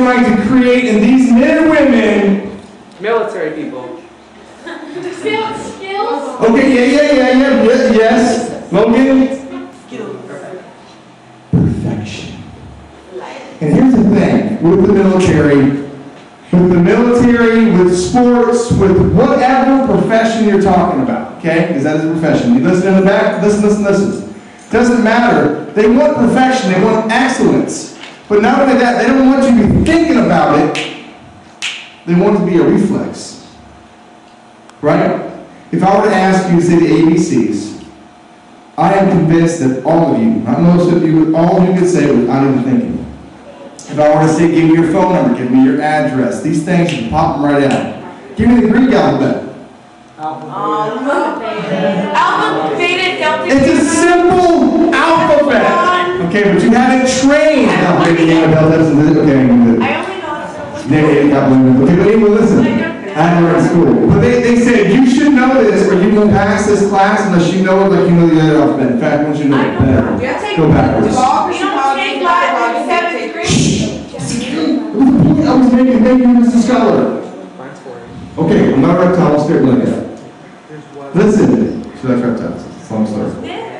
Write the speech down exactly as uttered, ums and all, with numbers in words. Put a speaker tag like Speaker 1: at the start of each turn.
Speaker 1: trying to create in these men and women.
Speaker 2: Military people.
Speaker 3: Skills. Skills.
Speaker 1: Okay, yeah, yeah, yeah, yeah, yeah, yes. Logan? Perfection. And here's the thing with the military, with the military, with sports, with whatever profession you're talking about, okay? Because that is a profession. You listen in the back, listen, listen, listen. Doesn't matter. They want perfection. They want excellence. But not only that, they don't want you to be thinking about it. They want it to be a reflex. Right? If I were to ask you to say the A B Cs, I am convinced that all of you, not most of you, all of you could say it without even thinking. If I were to say, give me your phone number, give me your address, these things, you can pop them right out. Give me the Greek alphabet.
Speaker 3: Alpha. Alpha, beta, delta.
Speaker 1: It's a simple alphabet. Okay, but you haven't trained. Okay, okay,
Speaker 3: I only know
Speaker 1: okay, but anyway, listen. I were in school. But they, they said, you should know this or you won't pass this class unless you know it like you know the other alphabet. In fact, once you know it better, go backwards. I was making, making you Mister Scholar. Okay, I'm not a reptile, I'm straight looking at it. Listen, so that's reptiles. It's a long story.